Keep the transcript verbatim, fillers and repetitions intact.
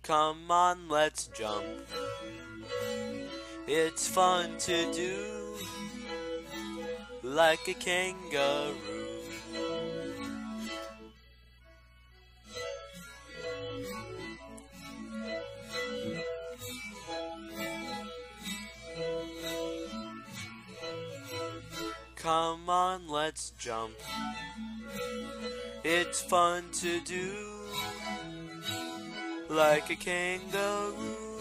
Come on, let's jump. It's fun to do, like a kangaroo. Come on, let's jump. It's fun to do, like a kangaroo.